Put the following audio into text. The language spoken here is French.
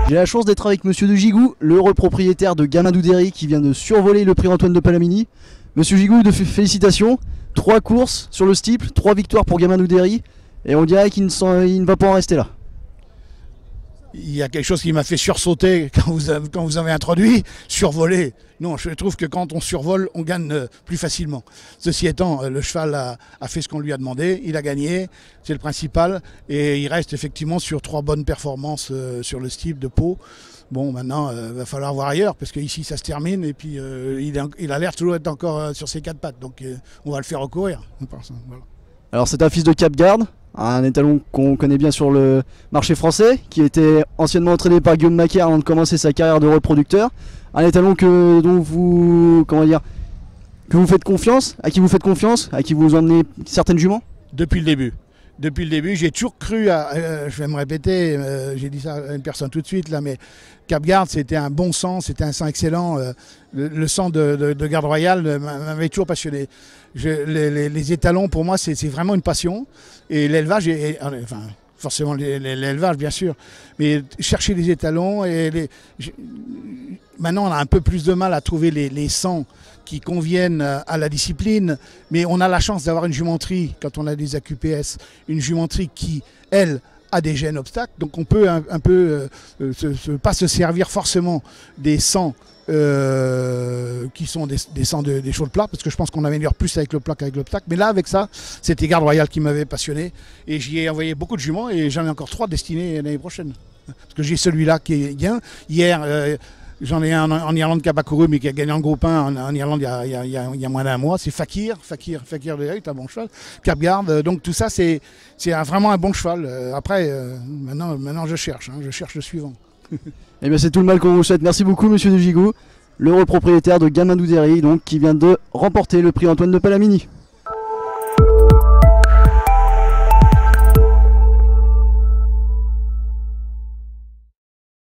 J'ai la chance d'être avec Monsieur de Gigou, l'heureux propriétaire de Gamin d'Oudéry qui vient de survoler le prix Antoine de Palamini. Monsieur Gigou, félicitations, 3 courses sur le steeple, 3 victoires pour Gamin d'Oudéry et on dirait qu'il ne va pas en rester là. Il y a quelque chose qui m'a fait sursauter quand vous avez introduit, survoler. Non, je trouve que quand on survole, on gagne plus facilement. Ceci étant, le cheval a fait ce qu'on lui a demandé, il a gagné, c'est le principal. Et il reste effectivement sur 3 bonnes performances sur le steeple de Pau. Bon, maintenant, il va falloir voir ailleurs, parce qu'ici, ça se termine. Et puis, il a l'air toujours d'être encore sur ses 4 pattes. Donc, on va le faire recourir. Voilà. Alors, c'est un fils de Cap-Garde, un étalon qu'on connaît bien sur le marché français, qui était anciennement entraîné par Guillaume Macaire avant de commencer sa carrière de reproducteur. Un étalon que vous faites confiance, à qui vous faites confiance, à qui vous emmenez certaines juments. Depuis le début. Depuis le début, j'ai toujours cru à, je vais me répéter, j'ai dit ça à une personne tout de suite là, mais Cap-Garde c'était un bon sang, c'était un sang excellent. Le sang de Garde Royale m'avait toujours passionné. Les étalons pour moi c'est vraiment une passion et l'élevage, enfin forcément l'élevage bien sûr, mais chercher les étalons maintenant on a un peu plus de mal à trouver les sangs qui conviennent à la discipline, mais on a la chance d'avoir une jumenterie, quand on a des AQPS, une jumenterie qui, elle, a des gènes obstacles, donc on peut pas se servir forcément des sangs qui sont des sangs des chevaux de plat, parce que je pense qu'on améliore plus avec le plat qu'avec l'obstacle, mais là avec ça, c'était Garde Royale qui m'avait passionné, et j'y ai envoyé beaucoup de juments, et j'en ai encore 3 destinés l'année prochaine, parce que j'ai celui-là qui est bien. Hier, j'en ai un en Irlande qui n'a pas couru mais qui a gagné en groupe 1 en Irlande il y a moins d'1 mois. C'est Fakir de c'est un bon cheval. Cap-Garde, donc tout ça c'est vraiment un bon cheval. Après, maintenant je cherche le suivant. Eh bien c'est tout le mal qu'on vous souhaite. Merci beaucoup Monsieur de Gigou, l'heureux propriétaire de Gamin d'Oudéry, donc qui vient de remporter le prix Antoine de Palamini.